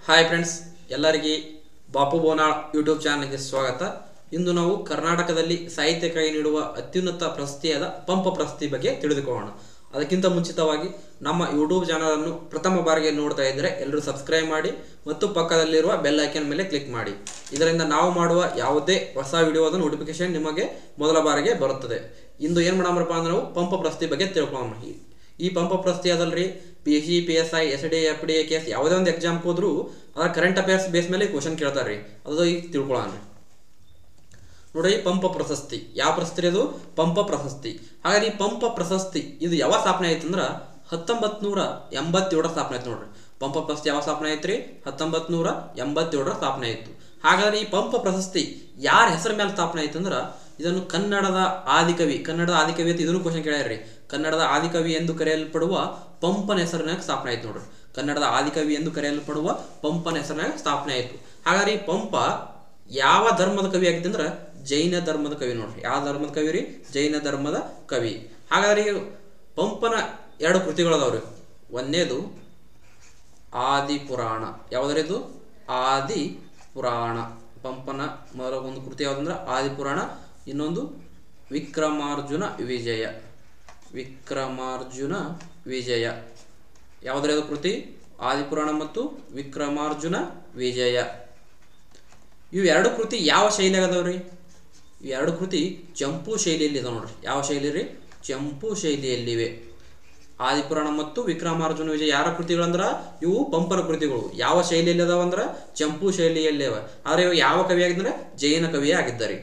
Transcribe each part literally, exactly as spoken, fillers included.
Hi friends, ಎಲ್ಲರಿಗೆ Bapu ಬೋನಾಳ್ YouTube ಚಾನಲ್ಗೆ ಸ್ವಾಗತ. ಇಂದು ನಾವು ಕರ್ನಾಟಕದಲ್ಲಿ ಸಾಹಿತ್ಯಕ್ಕಾಗಿ ನೀಡುವ ಅತ್ಯುನ್ನತ ಪ್ರಶಸ್ತಿಯಾದ ಪಂಪ ಪ್ರಶಸ್ತಿ ಬಗ್ಗೆ ತಿಳಿದುಕೊಳ್ಳೋಣ. ಅದಕ್ಕಿಂತ ಮುಂಚಿತವಾಗಿ ನಮ್ಮ ಯೂಟ್ಯೂಬ್ ಚಾನಲನ್ನು ಪ್ರಥಮ ಬಾರಿಗೆ ನೋಡ್ತಾ ಇದ್ದರೆ ಎಲ್ಲರೂ ಸಬ್ಸ್ಕ್ರೈಬ್ ಮಾಡಿ ಮತ್ತು ಪಕ್ಕದಲ್ಲಿರುವ ಬೆಲ್ ಐಕಾನ್ ಮೇಲೆ ಕ್ಲಿಕ್ ಮಾಡಿ. ಇದರಿಂದ ನಾವು ಮಾಡುವ ಯಾವುದೇ ಹೊಸ ವಿಡಿಯೋದ ನೋಟಿಫಿಕೇಶನ್ ನಿಮಗೆ ಮೊದಲ ಬಾರಿಗೆ ಬರುತ್ತದೆ. ಇಂದು ಏನು ಮಾಡೋಣಪ್ಪ ಅಂದ್ರೆ ನಾವು ಪಂಪ ಪ್ರಶಸ್ತಿ ಬಗ್ಗೆ ತಿಳ್ಕೊಳ್ಳೋಣ. ಈ ಪಂಪ ಪ್ರಶಸ್ತಿ ಅದಲ್ರಿ P C P S I S D F D A K S ಯಾವುದೇ ಒಂದು ಎಕ್ಸಾಮ್ಗೆ ಹೋದ್ರು ಅದರ ಕರೆಂಟ್ ಅಫೇರ್ಸ್ ಬೇಸ್ ಮೇಲೆ ಕ್ವಶನ್ ಕೇಳ್ತಾರೆ ರೀ. ಅದು ಈಗ ತಿಳ್ಕೊಳ್ಳೋಣ ನೋಡ್ರಿ. ಪಂಪ ಪ್ರಶಸ್ತಿ ಯಾವ ಪ್ರಶಸ್ತಿ? ಅದು ಪಂಪ ಪ್ರಶಸ್ತಿ. ಹಾಗಾದ್ರೆ ಈ ಪಂಪ ಪ್ರಶಸ್ತಿ ಇದು ಯಾವ ಸ್ಥಾಪನೆ ಆಯ್ತು ಅಂದ್ರೆ ಹತ್ತೊಂಬತ್ ನೂರ ಎಂಬತ್ತೇಳರ ಸ್ಥಾಪನೆ ಆಯ್ತು ನೋಡ್ರಿ. ಪಂಪ ಪ್ರಶಸ್ತಿ ಯಾವ ಸ್ಥಾಪನೆ ಆಯ್ತು ರೀ? ಹತ್ತೊಂಬತ್ ನೂರ ಎಂಬತ್ತೇಳರ ಸ್ಥಾಪನೆ ಆಯ್ತು. ಹಾಗಾದ್ರೆ ಈ ಪಂಪ ಪ್ರಶಸ್ತಿ ಯಾರ ಹೆಸರ ಮೇಲೆ ಸ್ಥಾಪನೆ ಆಯ್ತು ಅಂದ್ರೆ ಇದನ್ನು ಕನ್ನಡದ ಆದಿಕವಿ ಕನ್ನಡದ ಆದಿಕವಿ ಅಂತ ಇದನ್ನು ಕ್ವಶನ್ ಕೇಳ್ಯಾರ್ರಿ. ಕನ್ನಡದ ಆದಿಕವಿ ಎಂದು ಕರೆಯಲ್ಪಡುವ ಪಂಪನ ಹೆಸರಿನಾಗ ಸ್ಥಾಪನೆ ಆಯ್ತು ನೋಡ್ರಿ. ಕನ್ನಡದ ಆದಿಕವಿ ಎಂದು ಕರೆಯಲ್ಪಡುವ ಪಂಪನ ಹೆಸರಿನಾಗ ಸ್ಥಾಪನೆ ಆಯ್ತು. ಹಾಗಾದ್ರೆ ಈ ಪಂಪ ಯಾವ ಧರ್ಮದ ಕವಿ ಆಗಿದೆ ಅಂದ್ರೆ ಜೈನ ಧರ್ಮದ ಕವಿ ನೋಡ್ರಿ. ಯಾವ ಧರ್ಮದ ಕವಿ ರೀ? ಜೈನ ಧರ್ಮದ ಕವಿ. ಹಾಗಾದ್ರೆ ಪಂಪನ ಎರಡು ಕೃತಿಗಳು ಅದಾವ್ರಿ. ಒಂದೇದು ಆದಿ ಪುರಾಣ. ಯಾವ್ದ್ರಿದು? ಆದಿ ಪುರಾಣ. ಪಂಪನ ಮೊದಲ ಒಂದು ಕೃತಿ ಯಾವ್ದಂದ್ರೆ ಆದಿ ಪುರಾಣ. ಇನ್ನೊಂದು ವಿಕ್ರಮಾರ್ಜುನ ವಿಜಯ. ವಿಕ್ರಮಾರ್ಜುನ ವಿಜಯ ಯಾವುದ್ರದು ಕೃತಿ? ಆದಿಪುರಾಣ ಮತ್ತು ವಿಕ್ರಮಾರ್ಜುನ ವಿಜಯ. ಇವು ಎರಡು ಕೃತಿ ಯಾವ ಶೈಲಿಯಾಗ ಅದಾವ್ರಿ? ಇವು ಎರಡು ಕೃತಿ ಚಂಪು ಶೈಲಿಯಲ್ಲಿ ಇದಾವೆ ನೋಡ್ರಿ. ಯಾವ ಶೈಲಿ ರೀ? ಚಂಪು ಶೈಲಿಯಲ್ಲಿವೆ. ಆದಿಪುರಾಣ ಮತ್ತು ವಿಕ್ರಮಾರ್ಜುನ ವಿಜಯ ಯಾರ ಕೃತಿಗಳಂದ್ರ ಇವು ಪಂಪನ ಕೃತಿಗಳು. ಯಾವ ಶೈಲಿಯಲ್ಲಿ ಅದಾವ ಅಂದ್ರೆ ಚಂಪು ಶೈಲಿಯಲ್ಲಿ ಅವ. ಆದ್ರೆ ಇವು ಯಾವ ಕವಿ ಆಗಿದ್ರೆ ಜೈನ ಕವಿಯೇ ಆಗಿದ್ದಾರೆ.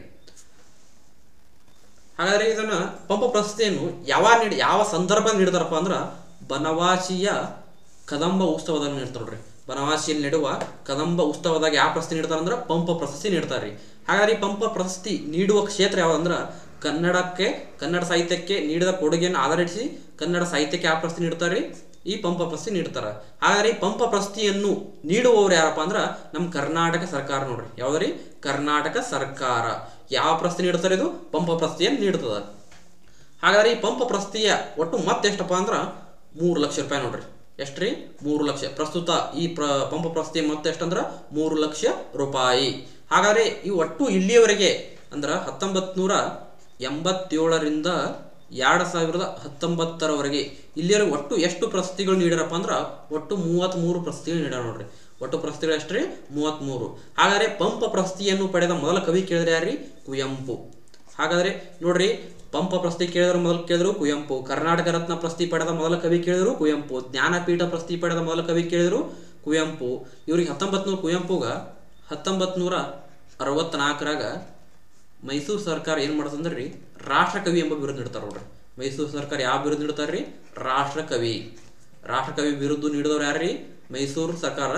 ಹಾಗಾದ್ರೆ ಇದನ್ನ ಪಂಪ ಪ್ರಶಸ್ತಿಯನ್ನು ಯಾವ ನೀಡಿ ಯಾವ ಸಂದರ್ಭ ನೀಡ್ತಾರಪ್ಪ ಅಂದ್ರ ಬನವಾಸಿಯ ಕದಂಬ ಉತ್ಸವದಾಗ ನೀಡ್ತಾರ ನೋಡ್ರಿ. ಬನವಾಸಿಯಲ್ಲಿ ನೀಡುವ ಕದಂಬ ಉತ್ಸವದಾಗ ಯಾವ ಪ್ರಶಸ್ತಿ ನೀಡ್ತಾರ ಅಂದ್ರೆ ಪಂಪ ಪ್ರಶಸ್ತಿ ನೀಡ್ತಾರ್ರಿ. ಹಾಗಾದ್ರೆ ಈ ಪಂಪ ಪ್ರಶಸ್ತಿ ನೀಡುವ ಕ್ಷೇತ್ರ ಯಾವ್ದಂದ್ರ ಕನ್ನಡಕ್ಕೆ ಕನ್ನಡ ಸಾಹಿತ್ಯಕ್ಕೆ ನೀಡಿದ ಕೊಡುಗೆಯನ್ನು ಆಧರಿಸಿ ಕನ್ನಡ ಸಾಹಿತ್ಯಕ್ಕೆ ಯಾವ ಪ್ರಶಸ್ತಿ ನೀಡ್ತಾರ್ರಿ? ಈ ಪಂಪ ಪ್ರಶಸ್ತಿ ನೀಡ್ತಾರ. ಹಾಗಾದ್ರೆ ಈ ಪಂಪ ಪ್ರಶಸ್ತಿಯನ್ನು ನೀಡುವವರು ಯಾರಪ್ಪ ಅಂದ್ರ ನಮ್ಮ ಕರ್ನಾಟಕ ಸರ್ಕಾರ ನೋಡ್ರಿ. ಯಾವ್ದ್ರಿ? ಕರ್ನಾಟಕ ಸರ್ಕಾರ. ಯಾವ ಪ್ರಶಸ್ತಿ ನೀಡ್ತಾರೆ? ಇದು ಪಂಪ ಪ್ರಶಸ್ತಿಯನ್ನು ನೀಡ್ತದ. ಹಾಗಾದ್ರೆ ಈ ಪಂಪ ಪ್ರಶಸ್ತಿಯ ಒಟ್ಟು ಮತ್ತೆ ಎಷ್ಟಪ್ಪ ಅಂದ್ರ ಮೂರು ಲಕ್ಷ ರೂಪಾಯಿ ನೋಡ್ರಿ. ಎಷ್ಟ್ರಿ? ಮೂರು ಲಕ್ಷ. ಪ್ರಸ್ತುತ ಈ ಪ್ರ ಪಂಪ ಪ್ರಶಸ್ತಿ ಮತ್ತೆ ಎಷ್ಟಂದ್ರ ಮೂರು ಲಕ್ಷ ರೂಪಾಯಿ. ಹಾಗಾದ್ರೆ ಈ ಒಟ್ಟು ಇಲ್ಲಿಯವರೆಗೆ ಅಂದ್ರ ಹತ್ತೊಂಬತ್ ನೂರ ಎಂಬತ್ತೇಳರಿಂದ ಎರಡು ಸಾವಿರದ ಹತ್ತೊಂಬತ್ತರವರೆಗೆ ಇಲ್ಲಿಯವರೆಗೆ ಒಟ್ಟು ಎಷ್ಟು ಪ್ರಶಸ್ತಿಗಳು ನೀಡ್ಯಾರಪ್ಪ ಅಂದ್ರ ಒಟ್ಟು ಮೂವತ್ತ್ ಮೂರು ಪ್ರಶಸ್ತಿಗಳು ನೀಡ್ಯಾರ ನೋಡ್ರಿ. ಒಟ್ಟು ಪ್ರಶಸ್ತಿಗಳು ಎಷ್ಟ್ರಿ? ಮೂವತ್ತ್ ಮೂರು. ಹಾಗಾದ್ರೆ ಪಂಪ ಪ್ರಶಸ್ತಿಯನ್ನು ಪಡೆದ ಮೊದಲ ಕವಿ ಕೇಳಿದ್ರೆ ಯಾರ್ರಿ? ಕುವೆಂಪು. ಹಾಗಾದ್ರೆ ನೋಡ್ರಿ, ಪಂಪ ಪ್ರಶಸ್ತಿ ಕೇಳಿದ್ರೆ ಮೊದಲು ಕೇಳಿದ್ರು ಕುವೆಂಪು. ಕರ್ನಾಟಕ ರತ್ನ ಪ್ರಶಸ್ತಿ ಪಡೆದ ಮೊದಲ ಕವಿ ಕೇಳಿದ್ರು ಕುವೆಂಪು. ಜ್ಞಾನಪೀಠ ಪ್ರಶಸ್ತಿ ಪಡೆದ ಮೊದಲ ಕವಿ ಕೇಳಿದ್ರು ಕುವೆಂಪು. ಇವ್ರಿಗೆ ಹತ್ತೊಂಬತ್ ನೂರ ಕುವೆಂಪುಗ ಹತ್ತೊಂಬತ್ ನೂರ ಅರವತ್ನಾಲ್ಕರಾಗ ಮೈಸೂರು ಸರ್ಕಾರ ಏನ್ ಮಾಡ್ತಂದ್ರಿ ರಾಷ್ಟ್ರಕವಿ ಎಂಬ ಬಿರುದು ನೀಡ್ತಾರ ನೋಡ್ರಿ. ಮೈಸೂರು ಸರ್ಕಾರ ಯಾವ ಬಿರುದು ನೀಡ್ತಾರ್ರಿ? ರಾಷ್ಟ್ರಕವಿ. ರಾಷ್ಟ್ರಕವಿ ಬಿರುದು ನೀಡಿದವ್ರು ಯಾರ್ರಿ? ಮೈಸೂರು ಸರ್ಕಾರ.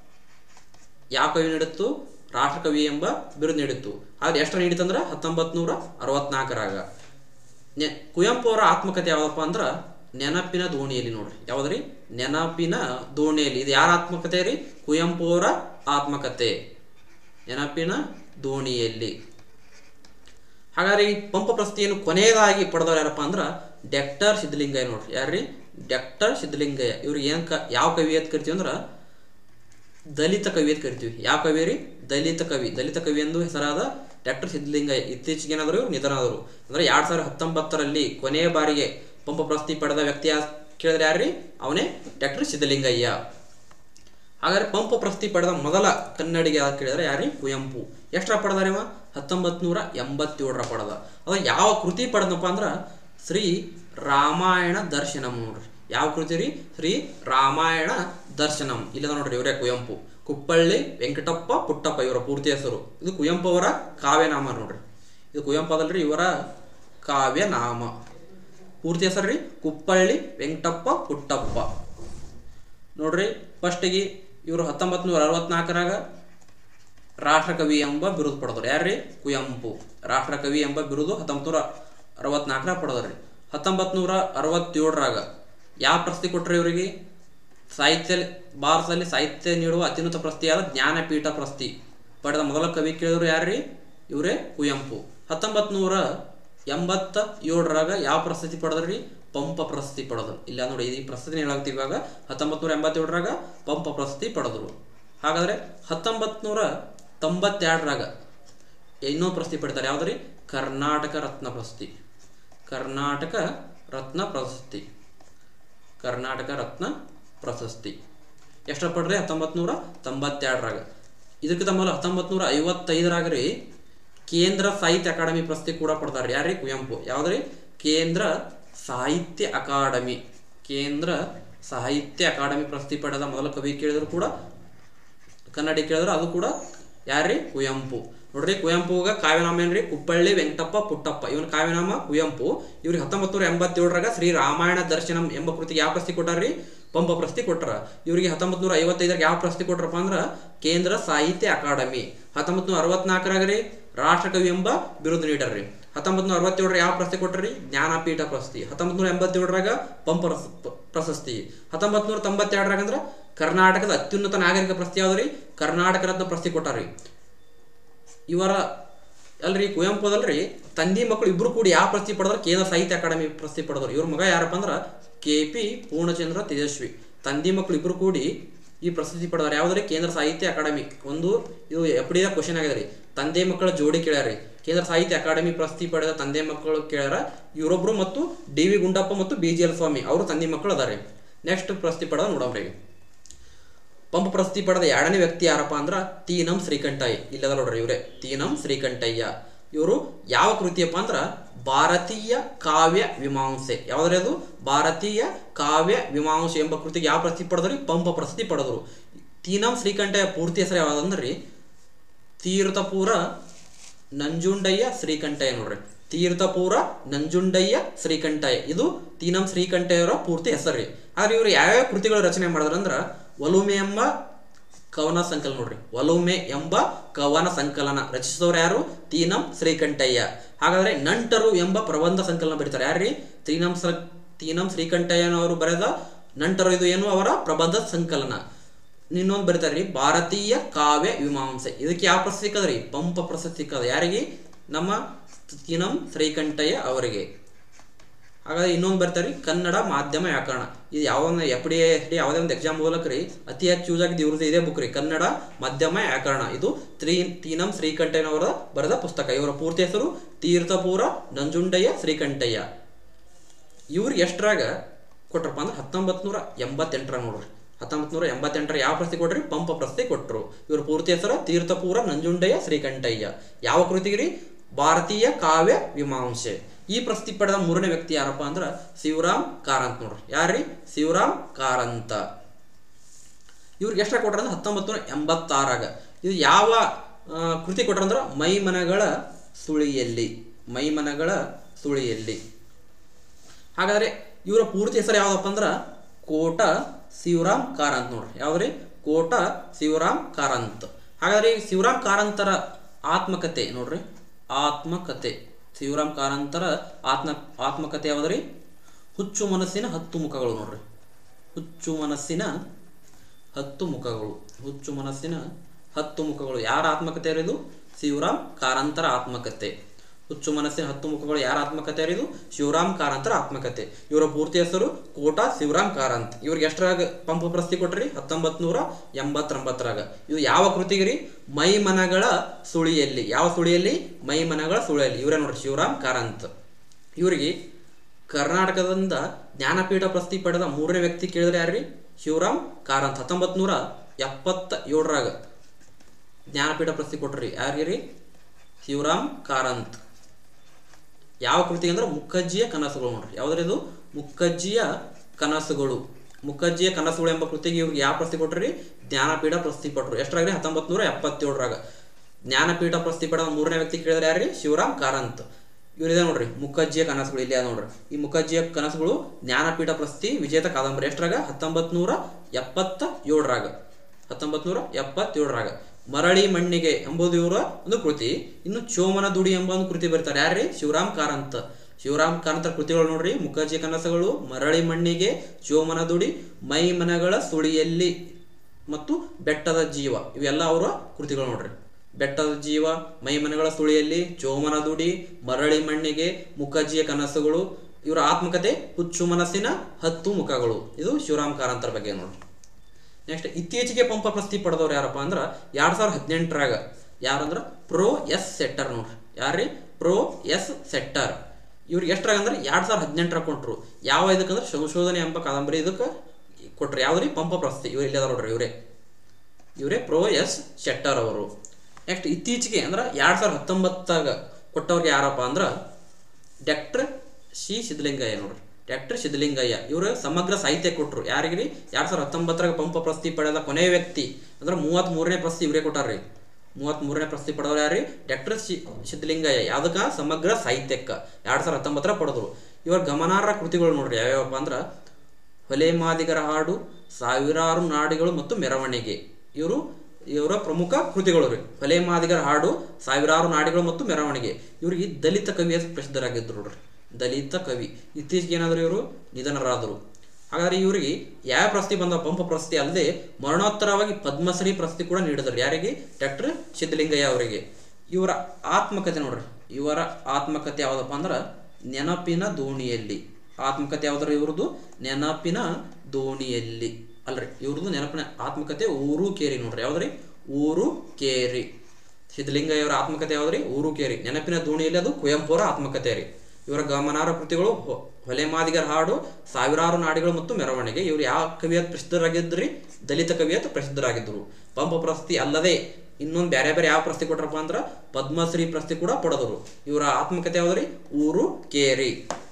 ಯಾವ ಕವಿ ನೀಡಿತ್ತು? ರಾಷ್ಟ್ರಕವಿ ಎಂಬ ಬಿರುದು ನೀಡಿತ್ತು. ಆದ್ರೆ ಎಷ್ಟು ನೀಡಿತಂದ್ರ ಹತ್ತೊಂಬತ್ ನೂರ ಅರವತ್ನಾಲ್ಕರಾಗ. ನೆ ಕುವೆಂಪು ಅವರ ಆತ್ಮಕಥೆ ಯಾವ್ದಪ್ಪ ಅಂದ್ರ ನೆನಪಿನ ದೋಣಿಯಲ್ಲಿ ನೋಡ್ರಿ. ಯಾವ್ದ್ರಿ? ನೆನಪಿನ ದೋಣಿಯಲ್ಲಿ. ಇದು ಯಾರ ಆತ್ಮಕಥೆ ರೀ? ಕುವೆಂಪು ಅವರ ಆತ್ಮಕಥೆ, ನೆನಪಿನ ದೋಣಿಯಲ್ಲಿ. ಹಾಗಾದ್ರೆ ಈ ಪಂಪ ಪ್ರಶಸ್ತಿಯನ್ನು ಕೊನೆಯದಾಗಿ ಪಡೆದವ್ರು ಯಾರಪ್ಪ ಅಂದ್ರ ಡಾಕ್ಟರ್ ಸಿದ್ಧಲಿಂಗಯ್ಯ ನೋಡ್ರಿ. ಯಾರ್ರಿ? ಡಾಕ್ಟರ್ ಸಿದ್ಧಲಿಂಗಯ್ಯ. ಇವ್ರಿಗೆ ಏನ್ ಕ ಯಾವ ಕವಿ ಅಂತ ಕರಿತೀವಿ ಅಂದ್ರ ದಲಿತ ಕವಿ ಅಂತ ಕರಿತೀವಿ. ಯಾವ ಕವಿ ರೀ? ದಲಿತ ಕವಿ. ದಲಿತ ಕವಿ ಎಂದು ಹೆಸರಾದ ಡಾಕ್ಟರ್ ಸಿದ್ಧಲಿಂಗಯ್ಯ ಇತ್ತೀಚೆಗೆ ಏನಾದ್ರು ಇವ್ರು ನಿಧನ ಆದರು. ಅಂದ್ರೆ ಎರಡ್ ಸಾವಿರದ ಹತ್ತೊಂಬತ್ತರಲ್ಲಿ ಕೊನೆಯ ಬಾರಿಗೆ ಪಂಪ ಪ್ರಶಸ್ತಿ ಪಡೆದ ವ್ಯಕ್ತಿ ಕೇಳಿದ್ರೆ ಯಾರ್ರಿ? ಅವನೇ ಡಾಕ್ಟರ್ ಸಿದ್ಧಲಿಂಗಯ್ಯ. ಹಾಗಾದ್ರೆ ಪಂಪ ಪ್ರಶಸ್ತಿ ಪಡೆದ ಮೊದಲ ಕನ್ನಡಿಗ ಯಾರು ಕೇಳಿದ್ರೆ ಯಾರ್ರಿ? ಕುವೆಂಪು. ಎಷ್ಟರ ಪಡೆದಾರೆ ಇವ? ಹತ್ತೊಂಬತ್ ನೂರ ಎಂಬತ್ತೇಳರ ಪಡೆದ. ಅದು ಯಾವ ಕೃತಿ ಪಡೆದಪ್ಪ ಅಂದ್ರ ಶ್ರೀ ರಾಮಾಯಣ ದರ್ಶನಂ ನೋಡ್ರಿ. ಯಾವ ಕೃತಿ ರೀ? ಶ್ರೀ ರಾಮಾಯಣ ದರ್ಶನಂ. ಇಲ್ಲದ ನೋಡ್ರಿ ಇವರೇ ಕುವೆಂಪು. ಕುಪ್ಪಳ್ಳಿ ವೆಂಕಟಪ್ಪ ಪುಟ್ಟಪ್ಪ ಇವರ ಪೂರ್ತಿ ಹೆಸರು. ಇದು ಕುವೆಂಪು ಅವರ ಕಾವ್ಯನಾಮ ನೋಡ್ರಿ. ಇದು ಕುವೆಂಪು ಅದಲ್ರಿ, ಇವರ ಕಾವ್ಯನಾಮ. ಪೂರ್ತಿ ಹೆಸರು ರೀ ಕುಪ್ಪಳ್ಳಿ ವೆಂಕಟಪ್ಪ ಪುಟ್ಟಪ್ಪ ನೋಡ್ರಿ. ಫಸ್ಟಿಗೆ ಇವರು ಹತ್ತೊಂಬತ್ ನೂರ ಅರವತ್ನಾಲ್ಕರಾಗ ರಾಷ್ಟ್ರಕವಿ ಎಂಬ ಬಿರುದು ಪಡೆದ್ರು. ಯಾರ್ರಿ? ಕುವೆಂಪು. ರಾಷ್ಟ್ರಕವಿ ಎಂಬ ಬಿರುದು ಹತ್ತೊಂಬತ್ ನೂರ ಅರವತ್ನಾಲ್ಕರಾಗ ಪಡೆದ್ರಿ. ಹತ್ತೊಂಬತ್ ನೂರ ಅರವತ್ತೇಳರಾಗ ಯಾವ ಪ್ರಶಸ್ತಿ ಕೊಟ್ರಿ ಇವರಿಗೆ? ಸಾಹಿತ್ಯ ಭಾರತದಲ್ಲಿ ಸಾಹಿತ್ಯ ನೀಡುವ ಅತ್ಯುನ್ನತ ಪ್ರಶಸ್ತಿಯಾದ ಜ್ಞಾನಪೀಠ ಪ್ರಶಸ್ತಿ ಪಡೆದ ಮೊದಲ ಕವಿ ಕೇಳಿದ್ರು ಯಾರ್ರಿ? ಇವರೇ ಕುವೆಂಪು. ಹತ್ತೊಂಬತ್ ನೂರ ಎಂಬತ್ತ ಏಳರಾಗ ಯಾವ ಪ್ರಶಸ್ತಿ ಪಡೆದ್ರಿ? ಪಂಪ ಪ್ರಶಸ್ತಿ ಪಡೆದರು. ಇಲ್ಲ ನೋಡಿ, ಈ ಪ್ರಶಸ್ತಿ ಹೇಳಾಗ್ತೀವಿ. ಇವಾಗ ಹತ್ತೊಂಬತ್ತು ನೂರ ಎಂಬತ್ತೇಳರಾಗ ಪಂಪ ಪ್ರಶಸ್ತಿ ಪಡೆದರು. ಹಾಗಾದರೆ ಹತ್ತೊಂಬತ್ತು ನೂರ ತೊಂಬತ್ತೆರಡರಾಗ ಇನ್ನೊಂದು ಪ್ರಶಸ್ತಿ ಪಡಿತಾರೆ, ಯಾವುದ್ರಿ? ಕರ್ನಾಟಕ ರತ್ನ ಪ್ರಶಸ್ತಿ. ಕರ್ನಾಟಕ ರತ್ನ ಪ್ರಶಸ್ತಿ ಕರ್ನಾಟಕ ರತ್ನ ಪ್ರಶಸ್ತಿ ಎಷ್ಟು ಪಡ್ರಿ? ಹತ್ತೊಂಬತ್ತು ನೂರ ತೊಂಬತ್ತೆರಡರಾಗ. ಇದಕ್ಕೆ ತಮ್ಮಲ್ಲಿ ಹತ್ತೊಂಬತ್ತು ನೂರ ಐವತ್ತೈದರಾಗ ರೀ ಕೇಂದ್ರ ಸಾಹಿತ್ಯ ಅಕಾಡೆಮಿ ಪ್ರಶಸ್ತಿ ಕೂಡ ಪಡ್ತಾರೆ. ಯಾರ್ರಿ? ಕುವೆಂಪು. ಯಾವುದ್ರಿ? ಕೇಂದ್ರ ಸಾಹಿತ್ಯ ಅಕಾಡೆಮಿ ಕೇಂದ್ರ ಸಾಹಿತ್ಯ ಅಕಾಡೆಮಿ ಪ್ರಶಸ್ತಿ ಪಡೆದ ಮೊದಲ ಕವಿ ಕೇಳಿದ್ರು ಕೂಡ ಕನ್ನಡಿ ಕೇಳಿದ್ರು ಅದು ಕೂಡ ಯಾರ್ರಿ? ಕುವೆಂಪು. ನೋಡ್ರಿ, ಕುವೆಂಪುಗ ಕಾವ್ಯನಾಮ ಏನ್ರಿ? ಕುಪ್ಪಳ್ಳಿ ವೆಂಕಟಪ್ಪ ಪುಟ್ಟಪ್ಪ. ಇವನ್ ಕಾವ್ಯನಾಮ ಕುವೆಂಪು. ಇವ್ರಿಗೆ ಹತ್ತೊಂಬತ್ತು ನೂರ ಎಂಬತ್ತೇಳರಾಗ ಶ್ರೀ ರಾಮಾಯಣ ದರ್ಶನಂ ಎಂಬ ಕೃತಿಗೆ ಯಾವ ಪ್ರಶಸ್ತಿ ಕೊಟ್ಟಾರ್ರಿ? ಪಂಪ ಪ್ರಶಸ್ತಿ ಕೊಟ್ಟರ. ಇವರಿಗೆ ಹತ್ತೊಂಬತ್ತು ನೂರ ಐವತ್ತೈದರಾಗ ಯಾವ ಪ್ರಶಸ್ತಿ ಕೊಟ್ರಪ್ಪ ಅಂದ್ರೆ ಕೇಂದ್ರ ಸಾಹಿತ್ಯ ಅಕಾಡೆಮಿ. ಹತ್ತೊಂಬತ್ತು ನೂರ ಅರವತ್ನಾಲ್ಕರಾಗ ರೀ ರಾಷ್ಟ್ರಕವಿ ಎಂಬ ಬಿರುದು ನೀಡರ್ರಿ. ಹತ್ತೊಂಬತ್ತು ನೂರ ಅರವತ್ತೇಳರ ಯಾವ ಪ್ರಶಸ್ತಿ ಕೊಟ್ಟರಿ? ಜ್ಞಾನಪೀಠ ಪ್ರಶಸ್ತಿ. ಹತ್ತೊಂಬತ್ತು ನೂರ ಎಂಬತ್ತೇಳರಾಗ ಪಂಪ ಪ್ರಶಸ್ತಿ. ಹತ್ತೊಂಬತ್ತು ನೂರ ತೊಂಬತ್ತೆರಡರಾಗ ಅಂದ್ರೆ ಕರ್ನಾಟಕದ ಅತ್ಯುನ್ನತ ನಾಗರಿಕ ಪ್ರಶಸ್ತಿ ಯಾವ್ದ್ರಿ? ಕರ್ನಾಟಕ ರತ್ನ ಪ್ರಶಸ್ತಿ ಕೊಟ್ಟಾರ್ರಿ. ಇವರ ಅಲ್ರಿ ಕುವೆಂಪು ಅದಲ್ರಿ ತಂದಿ ಮಕ್ಕಳು ಇಬ್ರು ಕೂಡಿ ಯಾವ ಪ್ರಶಸ್ತಿ ಪಡೆದ್ರು? ಕೇಂದ್ರ ಸಾಹಿತ್ಯ ಅಕಾಡೆಮಿ ಪ್ರಶಸ್ತಿ ಪಡೆದ್ರು. ಇವ್ರ ಮಗ ಯಾರಪ್ಪ ಅಂದ್ರೆ ಕೆ ಪಿ ಪೂರ್ಣಚಂದ್ರ ತೇಜಸ್ವಿ. ತಂದಿ ಮಕ್ಕಳು ಇಬ್ರು ಕೂಡಿ ಈ ಪ್ರಶಸ್ತಿ ಪಡೆದಾರೆ. ಯಾವ್ದ್ರಿ? ಕೇಂದ್ರ ಸಾಹಿತ್ಯ ಅಕಾಡೆಮಿ. ಒಂದು ಇದು ಎಫ್ ಡಿ ಕ್ವಶನ್ ಆಗಿದೆ ರೀ. ತಂದೆ ಮಕ್ಕಳ ಜೋಡಿ ಕೇಳ್ಯಾರಿ. ಕೇಂದ್ರ ಸಾಹಿತ್ಯ ಅಕಾಡೆಮಿ ಪ್ರಶಸ್ತಿ ಪಡೆದ ತಂದೆ ಮಕ್ಕಳು ಕೇಳ್ಯಾರ ಇವರೊಬ್ರು ಮತ್ತು ಡಿ ವಿ ಗುಂಡಪ್ಪ ಮತ್ತು ಬಿ ಜಿ ಎಲ್ ಸ್ವಾಮಿ ಅವರು ತಂದೆ ಮಕ್ಕಳು ಅದಾರೆ. ನೆಕ್ಸ್ಟ್ ಪ್ರಶಸ್ತಿ ಪಡೆದ ನೋಡಮ್ರಿ. ಪಂಪ ಪ್ರಶಸ್ತಿ ಪಡೆದ ಎರಡನೇ ವ್ಯಕ್ತಿ ಯಾರಪ್ಪ ಅಂದ್ರೆ ತೀನಂ ಶ್ರೀಕಂಠಯ್ಯ. ಇಲ್ಲದ ನೋಡ್ರಿ ಇವರೇ ತೀನಂ ಶ್ರೀಕಂಠಯ್ಯ. ಇವರು ಯಾವ ಕೃತಿಯಪ್ಪ ಅಂದ್ರೆ ಭಾರತೀಯ ಕಾವ್ಯ ಮೀಮಾಂಸೆ. ಯಾವ್ದ್ರಿ ಅದು? ಭಾರತೀಯ ಕಾವ್ಯ ಮೀಮಾಂಸೆ ಎಂಬ ಕೃತಿಗೆ ಯಾವ ಪ್ರಶಸ್ತಿ ಪಡೆದ್ರಿ? ಪಂಪ ಪ್ರಶಸ್ತಿ ಪಡೆದ್ರು. ತೀನಂ ಶ್ರೀಕಂಠಯ್ಯ ಪೂರ್ತಿ ಹೆಸರು ಯಾವ್ದಂದ್ರಿ ತೀರ್ಥಪುರ ನಂಜುಂಡಯ್ಯ ಶ್ರೀಕಂಠಯ್ಯ. ನೋಡ್ರಿ, ತೀರ್ಥಪುರ ನಂಜುಂಡಯ್ಯ ಶ್ರೀಕಂಠಯ್ಯ ಇದು ತೀನಂ ಶ್ರೀಕಂಠಯ್ಯವರ ಪೂರ್ತಿ ಹೆಸರು ರೀ. ಆದ್ರೆ ಇವರು ಯಾವ್ಯಾವ ಕೃತಿಗಳು ರಚನೆ ಮಾಡಿದ್ರಂದ್ರ ಒಲುಮೆ ಎಂಬ ಕವನ ಸಂಕಲನ. ನೋಡ್ರಿ, ಒಲುಮೆ ಎಂಬ ಕವನ ಸಂಕಲನ ರಚಿಸಿದವರು ಯಾರು? ತೀನಂ ಶ್ರೀಕಂಠಯ್ಯ. ಹಾಗಾದ್ರೆ ನಂಟರು ಎಂಬ ಪ್ರಬಂಧ ಸಂಕಲನ ಬರೀತಾರೆ. ಯಾರ್ರಿ? ತೀನಂ ಶ್ರ ತೀನಂ ಶ್ರೀಕಂಠಯ್ಯನವರು ಬರೆದ ನಂಟರು. ಇದು ಏನು? ಅವರ ಪ್ರಬಂಧ ಸಂಕಲನ. ಇನ್ನೊಂದು ಬರೀತಾರ್ರಿ ಭಾರತೀಯ ಕಾವ್ಯ ಮೀಮಾಂಸೆ. ಇದಕ್ಕೆ ಯಾವ ಪ್ರಶಸ್ತಿ ಸಿಕ್ಕದ್ರಿ? ಪಂಪ ಪ್ರಶಸ್ತಿ ಸಿಕ್ಕದ. ಯಾರಿಗೆ? ನಮ್ಮ ತೀನಂ ಶ್ರೀಕಂಠಯ್ಯ ಅವರಿಗೆ. ಹಾಗಾದ್ರೆ ಇನ್ನೊಂದು ಬರ್ತಾರೆ ಕನ್ನಡ ಮಾಧ್ಯಮ ವ್ಯಾಕರಣ. ಇದು ಯಾವ ಎಫ್ ಡಿ ಎಸ್ ಡಿ ಯಾವುದೇ ಒಂದು ಎಕ್ಸಾಮ್ ಮೂಲಕ ರೀ ಅತಿ ಹೆಚ್ಚು ಯೂಸ್ ಆಗಿದ್ದು ಇವ್ರದ್ದು ಇದೇ ಬುಕ್ ರೀ, ಕನ್ನಡ ಮಾಧ್ಯಮ ವ್ಯಾಕರಣ. ಇದು ತ್ರೀ ತೀನಂ ಶ್ರೀಕಂಠಯ್ಯನವರ ಬರೆದ ಪುಸ್ತಕ. ಇವರ ಪೂರ್ತಿ ಹೆಸರು ತೀರ್ಥಪುರ ನಂಜುಂಡಯ್ಯ ಶ್ರೀಕಂಠಯ್ಯ. ಇವ್ರಿಗೆ ಎಷ್ಟರಾಗ ಕೊಟ್ರಪ್ಪ ಅಂದ್ರೆ ಹತ್ತೊಂಬತ್ತು ನೂರ ಎಂಬತ್ತೆಂಟರಾಗ ನೋಡ್ರಿ. ಹತ್ತೊಂಬತ್ತು ನೂರ ಎಂಬತ್ತೆಂಟರ ಯಾವ ಪ್ರಶಸ್ತಿ ಕೊಟ್ರಿ? ಪಂಪ ಪ್ರಶಸ್ತಿ ಕೊಟ್ಟರು. ಇವ್ರ ಪೂರ್ತಿ ಹೆಸರು ತೀರ್ಥಪುರ ನಂಜುಂಡಯ್ಯ ಶ್ರೀಕಂಠಯ್ಯ. ಯಾವ ಕೃತಿಗೆ ರೀ? ಭಾರತೀಯ ಕಾವ್ಯ ಮೀಮಾಂಸೆ. ಈ ಪ್ರಶಸ್ತಿ ಪಡೆದ ಮೂರನೇ ವ್ಯಕ್ತಿ ಯಾರಪ್ಪ ಅಂದ್ರೆ ಶಿವರಾಮ್ ಕಾರಂತ್. ನೋಡ್ರಿ, ಯಾರ್ರಿ? ಶಿವರಾಮ್ ಕಾರಂತ. ಇವ್ರಿಗೆ ಎಷ್ಟ ಕೊಟ್ರ ಅಂದ್ರೆ ಹತ್ತೊಂಬತ್ತು ನೂರ ಎಂಬತ್ತಾರಾಗ. ಇದು ಯಾವ ಕೃತಿ ಕೊಟ್ರಂದ್ರ ಮೈಮನಗಳ ಸುಳಿಯಲ್ಲಿ. ಮೈಮನಗಳ ಸುಳಿಯಲ್ಲಿ. ಹಾಗಾದ್ರೆ ಇವರ ಪೂರ್ತಿ ಹೆಸರು ಯಾವ್ದಪ್ಪ ಅಂದ್ರ ಕೋಟ ಶಿವರಾಮ್ ಕಾರಂತ್. ನೋಡ್ರಿ, ಯಾವ್ದ್ರಿ? ಕೋಟ ಶಿವರಾಮ್ ಕಾರಂತ್. ಹಾಗಾದ್ರೆ ಈ ಶಿವರಾಮ್ ಕಾರಂತರ ಆತ್ಮಕತೆ ನೋಡ್ರಿ, ಆತ್ಮಕತೆ. ಶಿವರಾಮ್ ಕಾರಂತರ ಆತ್ಮ ಆತ್ಮಕತೆ ಯಾವ್ದ್ರಿ? ಹುಚ್ಚು ಮನಸ್ಸಿನ ಹತ್ತು ಮುಖಗಳು. ನೋಡ್ರಿ, ಹುಚ್ಚು ಮನಸ್ಸಿನ ಹತ್ತು ಮುಖಗಳು. ಹುಚ್ಚು ಮನಸ್ಸಿನ ಹತ್ತು ಮುಖಗಳು ಯಾರ ಆತ್ಮಕತೆ ಇದು? ಶಿವರಾಮ್ ಕಾರಂತರ ಆತ್ಮಕತೆ. ಹುಚ್ಚು ಮನಸ್ಸಿನ ಹತ್ತು ಮುಖಗಳು ಯಾರ ಆತ್ಮಕತೆ ಇದು? ಶಿವರಾಮ್ ಕಾರಂತರ ಆತ್ಮಕತೆ. ಇವರ ಪೂರ್ತಿ ಹೆಸರು ಕೋಟ ಶಿವರಾಮ್ ಕಾರಂತ್. ಇವ್ರಿಗೆ ಎಷ್ಟರಾಗ ಪಂಪ ಪ್ರಶಸ್ತಿ ಕೊಟ್ರಿ? ಹತ್ತೊಂಬತ್ ನೂರ ಎಂಬತ್ತೊಂಬತ್ತರಾಗ. ಇದು ಯಾವ ಕೃತಿಗೆ ರೀ? ಮೈಮನಗಳ ಸುಳಿಯಲ್ಲಿ. ಯಾವ ಸುಳಿಯಲ್ಲಿ? ಮೈಮನಗಳ ಸುಳಿಯಲ್ಲಿ. ಇವರೇ ನೋಡ್ರಿ ಶಿವರಾಮ್ ಕಾರಂತ್. ಇವರಿಗೆ ಕರ್ನಾಟಕದಿಂದ ಜ್ಞಾನಪೀಠ ಪ್ರಶಸ್ತಿ ಪಡೆದ ಮೂರನೇ ವ್ಯಕ್ತಿ ಕೇಳಿದ್ರೆ ಯಾರ್ರಿ? ಶಿವರಾಮ್ ಕಾರಂತ್. ಹತ್ತೊಂಬತ್ ನೂರ ಎಪ್ಪತ್ತ ಏಳರಾಗ ಜ್ಞಾನಪೀಠ ಪ್ರಶಸ್ತಿ ಕೊಟ್ರಿ. ಯಾರಿಗೆ ರೀ? ಶಿವರಾಮ್ ಕಾರಂತ್. ಯಾವ ಕೃತಿ ಅಂದ್ರೆ ಮುಖಜ್ಜಿಯ ಕನಸುಗಳು. ನೋಡ್ರಿ, ಯಾವ್ದ್ರ ಇದು? ಮುಖಜ್ಜಿಯ ಕನಸುಗಳು. ಮುಖಜ್ಜಿಯ ಕನಸುಗಳು ಎಂಬ ಕೃತಿಗೆ ಇವ್ರಿಗೆ ಯಾವ ಪ್ರಶಸ್ತಿ ಕೊಟ್ರಿ? ಜ್ಞಾನಪೀಠ ಪ್ರಶಸ್ತಿ ಕೊಟ್ಟರು. ಎಷ್ಟರಾಗ್ರಿ? ಹತ್ತೊಂಬತ್ ನೂರ ಎಪ್ಪತ್ತೇಳರಾಗ. ಜ್ಞಾನಪೀಠ ಪ್ರಶಸ್ತಿ ಪಡೆದ ಮೂರನೇ ವ್ಯಕ್ತಿ ಕೇಳಿದ್ರೆ ಯಾರ್ರಿ? ಶಿವರಾಮ್ ಕಾರಂತ್. ಇವರಿದೆ ನೋಡ್ರಿ ಮುಖಜ್ಜಿಯ ಕನಸುಗಳು. ಇಲ್ಲಿ ನೋಡ್ರಿ, ಈ ಮುಖಜ್ಜಿಯ ಕನಸುಗಳು ಜ್ಞಾನಪೀಠ ಪ್ರಶಸ್ತಿ ವಿಜೇತ ಕಾದಂಬರಿ. ಎಷ್ಟರಾಗ? ಹತ್ತೊಂಬತ್ ನೂರ ಎಪ್ಪತ್ತ ಏಳರಾಗ. ಹತ್ತೊಂಬತ್ ನೂರ ಎಪ್ಪತ್ತೇಳರಾಗ. ಮರಳಿ ಮಣ್ಣಿಗೆ ಎಂಬುದು ಇವರ ಒಂದು ಕೃತಿ. ಇನ್ನು ಚೋಮನ ದುಡಿ ಎಂಬ ಒಂದು ಕೃತಿ ಬರ್ತಾರೆ. ಯಾರ್ರಿ? ಶಿವರಾಮ್ ಕಾರಂತ್. ಶಿವರಾಮ್ ಕಾರಂತರ ಕೃತಿಗಳು ನೋಡ್ರಿ, ಮುಖಜ್ಜಿಯ ಕನಸುಗಳು, ಮರಳಿ ಮಣ್ಣಿಗೆ, ಚೋಮನ ದುಡಿ, ಮೈಮನಗಳ ಸುಳಿಯಲ್ಲಿ ಮತ್ತು ಬೆಟ್ಟದ ಜೀವ. ಇವೆಲ್ಲ ಅವರ ಕೃತಿಗಳು ನೋಡ್ರಿ. ಬೆಟ್ಟದ ಜೀವ, ಮೈಮನಗಳ ಸುಳಿಯಲ್ಲಿ, ಚೋಮನ ದುಡಿ, ಮರಳಿ ಮಣ್ಣಿಗೆ, ಮುಖಜ್ಜಿಯ ಕನಸುಗಳು. ಇವರ ಆತ್ಮಕತೆ ಹುಚ್ಚು ಮನಸ್ಸಿನ ಹತ್ತು ಮುಖಗಳು. ಇದು ಶಿವರಾಮ್ ಕಾರಂತರ ಬಗ್ಗೆ ನೋಡ್ರಿ. ನೆಕ್ಸ್ಟ್ ಇತ್ತೀಚೆಗೆ ಪಂಪ ಪ್ರಶಸ್ತಿ ಪಡೆದವ್ರು ಯಾರಪ್ಪ ಅಂದ್ರೆ ಎರಡು ಸಾವಿರದ ಹದಿನೆಂಟರಾಗ ಯಾರಂದ್ರೆ ಪ್ರೋ ಎಸ್ ಸೆಟ್ಟರ್ ನೋಡ್ರಿ. ಯಾರ್ರಿ? Pro S Settar. ಇವ್ರಿಗೆ ಎಷ್ಟರಾಗ ಅಂದ್ರೆ ಎರಡು ಸಾವಿರದ ಹದಿನೆಂಟರಾಗ ಕೊಟ್ಟರು. ಯಾವ ಇದಕ್ಕಂದ್ರೆ ಸಂಶೋಧನೆ ಎಂಬ ಕಾದಂಬರಿ ಇದಕ್ಕೆ ಕೊಟ್ಟರು. ಯಾವ್ದ್ರಿ? ಪಂಪ ಪ್ರಶಸ್ತಿ. ಇವ್ರು ಇಲ್ಲದ ನೋಡ್ರಿ, ಇವರೇ ಇವರೇ ಪ್ರೋ ಎಸ್ ಶೆಟ್ಟರ್ ಅವರು. ನೆಕ್ಸ್ಟ್ ಇತ್ತೀಚೆಗೆ ಅಂದ್ರೆ ಎರಡು ಸಾವಿರದ ಹತ್ತೊಂಬತ್ತಾಗ ಕೊಟ್ಟವ್ರಿಗೆ ಯಾರಪ್ಪ ಅಂದ್ರೆ ಡಾಕ್ಟರ್ ಸಿ ಸಿದ್ಧಲಿಂಗಯ್ಯ ನೋಡ್ರಿ. ಡಾಕ್ಟರ್ ಸಿದ್ಧಲಿಂಗಯ್ಯ ಇವರು ಸಮಗ್ರ ಸಾಹಿತ್ಯ ಕೊಟ್ಟರು. ಯಾರಿಗ್ರಿ? ಎರಡು ಸಾವಿರದ ಹತ್ತೊಂಬತ್ತರಾಗ ಪಂಪ ಪ್ರಶಸ್ತಿ ಪಡೆದ ಕೊನೆಯ ವ್ಯಕ್ತಿ ಅಂದ್ರೆ ಮೂವತ್ತ್ ಮೂರನೇ ಪ್ರಶಸ್ತಿ ಇವರೇ ಕೊಟ್ಟಾರ್ರಿ. ಮೂವತ್ತ್ ಮೂರನೇ ಪ್ರಶಸ್ತಿ ಪಡೆದವ್ರು ಯಾರ್ರಿ? Doctor C Siddalingaiah. ಯಾವುದಕ್ಕ? ಸಮಗ್ರ ಸಾಹಿತ್ಯಕ್ಕೆ ಎರಡು ಸಾವಿರದ ಹತ್ತೊಂಬತ್ತರ ಪಡೆದ್ರು. ಇವರ ಗಮನಾರ್ಹ ಕೃತಿಗಳು ನೋಡ್ರಿ ಯಾವ್ಯಾವಪ್ಪ ಅಂದ್ರೆ ಹೊಲೆ ಮಾದಿಗರ ಹಾಡು, ಸಾವಿರಾರು ನಾಡಿಗಳು ಮತ್ತು ಮೆರವಣಿಗೆ. ಇವರು ಇವರ ಪ್ರಮುಖ ಕೃತಿಗಳು ರೀ. ಹೊಲೆ ಮಾದಿಗರ ಹಾಡು, ಸಾವಿರಾರು ನಾಡಿಗಳು ಮತ್ತು ಮೆರವಣಿಗೆ. ಇವ್ರಿಗೆ ದಲಿತ ಕವಿ ಅಂತ ಪ್ರಸಿದ್ಧರಾಗಿದ್ರು ನೋಡ್ರಿ. ದಲಿತ ಕವಿ. ಇತ್ತೀಚೆಗೆ ಏನಾದ್ರು ಇವರು ನಿಧನರಾದರು. ಹಾಗಾದ್ರೆ ಇವರಿಗೆ ಯಾವ ಪ್ರಶಸ್ತಿ ಬಂದ? ಪಂಪ ಪ್ರಶಸ್ತಿ ಅಲ್ಲದೆ ಮರಣೋತ್ತರವಾಗಿ ಪದ್ಮಶ್ರೀ ಪ್ರಶಸ್ತಿ ಕೂಡ ನೀಡಿದ್ರು. ಯಾರಿಗೆ? ಡಾಕ್ಟರ್ ಸಿದ್ಧಲಿಂಗಯ್ಯ ಅವರಿಗೆ. ಇವರ ಆತ್ಮಕಥೆ ನೋಡ್ರಿ. ಇವರ ಆತ್ಮಕಥೆ ಯಾವುದಪ್ಪ ಅಂದ್ರೆ ನೆನಪಿನ ದೋಣಿಯಲ್ಲಿ. ಆತ್ಮಕಥೆ ಯಾವ್ದ್ರ ಇವ್ರದ್ದು? ನೆನಪಿನ ದೋಣಿಯಲ್ಲಿ ಅಲ್ರಿ. ಇವ್ರದ್ದು ನೆನಪಿನ ಆತ್ಮಕಥೆ ಊರು ಕೇರಿ ನೋಡ್ರಿ. ಯಾವ್ದ್ರಿ? ಊರು ಕೇರಿ. ಸಿದ್ಧಲಿಂಗಯ್ಯ ಅವರ ಆತ್ಮಕಥೆ ಯಾವ್ದ್ರಿ? ಊರು ಕೇರಿ. ನೆನಪಿನ ದೋಣಿಯಲ್ಲಿ ಅದು ಕುವೆಂಪು ಅವರ ಆತ್ಮಕಥೆ ರೀ. ಇವರ ಗಮನಾರ್ಹ ಕೃತಿಗಳು ಹೊಲೆ ಮಾದಿಗರ ಹಾಡು, ಸಾವಿರಾರು ನಾಡಿಗಳು ಮತ್ತು ಮೆರವಣಿಗೆ. ಇವರು ಯಾವ ಕವಿಯತ್ ಪ್ರಸಿದ್ಧರಾಗಿದ್ರಿ? ದಲಿತ ಕವಿಯತ್ ಪ್ರಸಿದ್ಧರಾಗಿದ್ದರು. ಪಂಪ ಪ್ರಶಸ್ತಿ ಅಲ್ಲದೆ ಇನ್ನೊಂದು ಬೇರೆ ಬೇರೆ ಯಾವ ಪ್ರಶಸ್ತಿ ಕೊಟ್ರಪ್ಪ ಅಂದ್ರೆ ಪದ್ಮಶ್ರೀ ಪ್ರಶಸ್ತಿ ಕೂಡ ಪಡೆದರು. ಇವರ ಆತ್ಮಕಥೆ ಯಾವ್ದ್ರಿ? ಊರು ಕೇರಿ.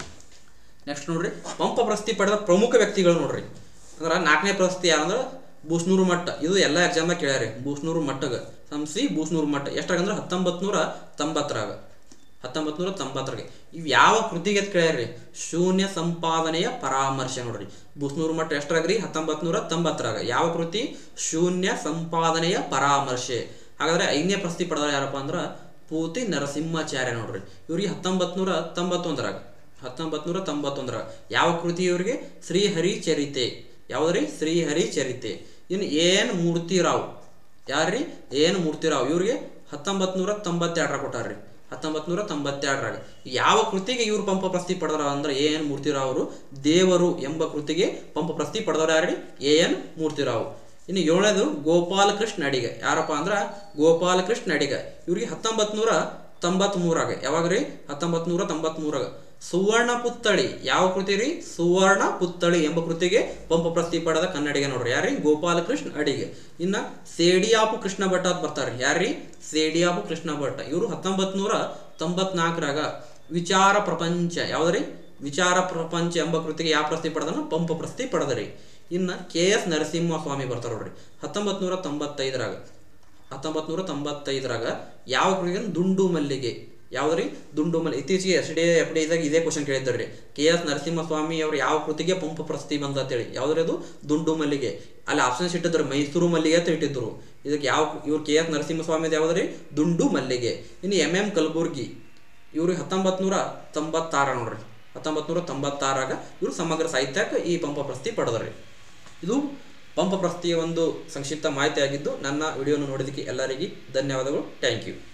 ನೆಕ್ಸ್ಟ್ ನೋಡ್ರಿ ಪಂಪ ಪ್ರಶಸ್ತಿ ಪಡೆದ ಪ್ರಮುಖ ವ್ಯಕ್ತಿಗಳು ನೋಡ್ರಿ. ಅಂದ್ರೆ ನಾಲ್ಕನೇ ಪ್ರಶಸ್ತಿ ಯಾರಂದ್ರೆ ಬೂಸ್ನೂರು ಮಠ. ಇದು ಎಲ್ಲ ಎಕ್ಸಾಮ್ದಾಗ ಕೇಳ್ಯಾರಿ. ಬೂಸ್ನೂರು ಮಠಗ ಸಂಸಿ ಬೂಸ್ನೂರು ಮಠ ಎಷ್ಟಾಗ ಅಂದ್ರೆ ಹತ್ತೊಂಬತ್ ನೂರ ತೊಂಬತ್ತರಾಗ ಹತ್ತೊಂಬತ್ ನೂರ ತೊಂಬತ್ತರಾಗ ಇವು ಯಾವ ಕೃತಿಗೆ ಅಂತ ಕೇಳ್ಯಾರಿ? ಶೂನ್ಯ ಸಂಪಾದನೆಯ ಪರಾಮರ್ಶೆ ನೋಡ್ರಿ. ಬೂಸ್ನೂರು ಮಠ ಎಷ್ಟಾಗ್ರಿ? ಹತ್ತೊಂಬತ್ ನೂರ ತೊಂಬತ್ತರಾಗ. ಯಾವ ಕೃತಿ? ಶೂನ್ಯ ಸಂಪಾದನೆಯ ಪರಾಮರ್ಶೆ. ಹಾಗಾದ್ರೆ ಐದನೇ ಪ್ರಶಸ್ತಿ ಪಡೆದ ಯಾರಪ್ಪ ಅಂದ್ರ ಪೂತಿ ನರಸಿಂಹಾಚಾರ್ಯ ನೋಡ್ರಿ. ಇವ್ರಿಗೆ ಹತ್ತೊಂಬತ್ ನೂರ ತೊಂಬತ್ತೊಂದರಾಗ ಹತ್ತೊಂಬತ್ ನೂರ ತೊಂಬತ್ತೊಂದರಾಗ ಯಾವ ಕೃತಿ ಇವ್ರಿಗೆ? ಶ್ರೀಹರಿ ಚರಿತೆ. ಯಾವ್ದ್ರಿ? ಶ್ರೀಹರಿ ಚರಿತೆ. ಇನ್ನು ಎನ್ ಮೂರ್ತಿರಾವ್. ಯಾರ್ರಿ? ಎನ್ ಮೂರ್ತಿರಾವ್. ಇವ್ರಿಗೆ ಹತ್ತೊಂಬತ್ ನೂರ ತೊಂಬತ್ತೆರಡರಾಗ ಕೊಟ್ಟಾರ್ರಿ. ಹತ್ತೊಂಬತ್ ನೂರ ತೊಂಬತ್ತೆರಡರಾಗ ಯಾವ ಕೃತಿಗೆ ಇವ್ರು ಪಂಪ ಪ್ರಶಸ್ತಿ ಪಡೆದರ ಅಂದ್ರೆ ಎ ಎನ್ ಮೂರ್ತಿರಾವ್ ಅವರು ದೇವರು ಎಂಬ ಕೃತಿಗೆ ಪಂಪ ಪ್ರಶಸ್ತಿ ಪಡೆದವರು ಯಾರ್ರಿ? A N Murthy Rao. ಇನ್ನು ಏಳನೇದು ಗೋಪಾಲಕೃಷ್ಣ ಅಡಿಗ. ಯಾರಪ್ಪ ಅಂದ್ರ ಗೋಪಾಲಕೃಷ್ಣ ಅಡಿಗ. ಇವ್ರಿಗೆ ಹತ್ತೊಂಬತ್ ನೂರ ತೊಂಬತ್ ಮೂರಾಗ. ಯಾವಾಗ್ರಿ? ಹತ್ತೊಂಬತ್ ನೂರ ತೊಂಬತ್ ಮೂರಾಗ ಸುವರ್ಣ ಪುತ್ಥಳಿ. ಯಾವ ಕೃತಿ ರೀ? ಸುವರ್ಣ ಪುತ್ಥಳಿ ಎಂಬ ಕೃತಿಗೆ ಪಂಪ ಪ್ರಶಸ್ತಿ ಪಡೆದ ಕನ್ನಡಿಗ ನೋಡ್ರಿ. ಯಾರ್ರಿ? ಗೋಪಾಲಕೃಷ್ಣ ಅಡಿಗೆ. ಇನ್ನ ಸೇಡಿಯಾಪು ಕೃಷ್ಣ ಭಟ್ ಅಂತ ಬರ್ತಾರ್ರಿ. ಯಾರ್ರಿ? ಸೇಡಿಯಾಪು ಕೃಷ್ಣ ಭಟ್. ಇವರು ಹತ್ತೊಂಬತ್ ನೂರ ತೊಂಬತ್ನಾಲ್ಕರಾಗ ವಿಚಾರ ಪ್ರಪಂಚ. ಯಾವ್ದ್ರಿ? ವಿಚಾರ ಪ್ರಪಂಚ ಎಂಬ ಕೃತಿಗೆ ಯಾವ ಪ್ರಶಸ್ತಿ ಪಡೆದನು? ಪಂಪ ಪ್ರಶಸ್ತಿ ಪಡೆದ್ರಿ. ಇನ್ನ ಕೆ ಎಸ್ ನರಸಿಂಹಸ್ವಾಮಿ ಬರ್ತಾರ ನೋಡ್ರಿ. ಹತ್ತೊಂಬತ್ ನೂರ ತೊಂಬತ್ತೈದರಾಗ ಹತ್ತೊಂಬತ್ ನೂರ ತೊಂಬತ್ತೈದರಾಗ ಯಾವ ಕೃತಿಗೆ? ದುಂಡು ಮಲ್ಲಿಗೆ. ಯಾವ್ದ್ರಿ? ದುಂಡು ಮಲ್ಲಿಗೆ. ಇತ್ತೀಚೆಗೆ ಎಸ್ ಡಿ ಎಫ್ ಡಿ ಇದಾಗ ಇದೇ ಕ್ವಶನ್ ಕೇಳಿದ್ರಿ. ಕೆ ಎಸ್ ನರಸಿಂಹಸ್ವಾಮಿ ಅವರು ಯಾವ ಕೃತಿಗೆ ಪಂಪ ಪ್ರಶಸ್ತಿ ಬಂದ ಅಂತೇಳಿ. ಯಾವ್ದ್ರಿ ಅದು? ದುಂಡು ಮಲ್ಲಿಗೆ. ಅಲ್ಲಿ ಆಪ್ಷನ್ಸ್ ಇಟ್ಟಿದ್ರು ಮೈಸೂರು ಮಲ್ಲಿಗೆ ಅಂತ ಇಟ್ಟಿದ್ರು. ಇದಕ್ಕೆ ಯಾವ ಇವ್ರು ಕೆ ಎಸ್ ನರಸಿಂಹಸ್ವಾಮಿ ಯಾವ್ದ್ರಿ? ದುಂಡು ಮಲ್ಲಿಗೆ. ಇನ್ನು ಎಂ ಎಂ ಕಲಬುರ್ಗಿ. ಇವ್ರಿಗೆ ಹತ್ತೊಂಬತ್ ನೂರ ತೊಂಬತ್ತಾರ ನೋಡ್ರಿ. ಹತ್ತೊಂಬತ್ ನೂರ ತೊಂಬತ್ತಾರಾಗ ಇವರು ಸಮಗ್ರ ಸಾಹಿತ್ಯಕ್ಕೆ ಈ ಪಂಪ ಪ್ರಶಸ್ತಿ ಪಡೆದ್ರಿ. ಇದು ಪಂಪ ಪ್ರಶಸ್ತಿಯ ಒಂದು ಸಂಕ್ಷಿಪ್ತ ಮಾಹಿತಿ ಆಗಿದ್ದು. ನನ್ನ ವಿಡಿಯೋನ ನೋಡಿದ್ದಕ್ಕೆ ಎಲ್ಲರಿಗೆ ಧನ್ಯವಾದಗಳು. Thank you.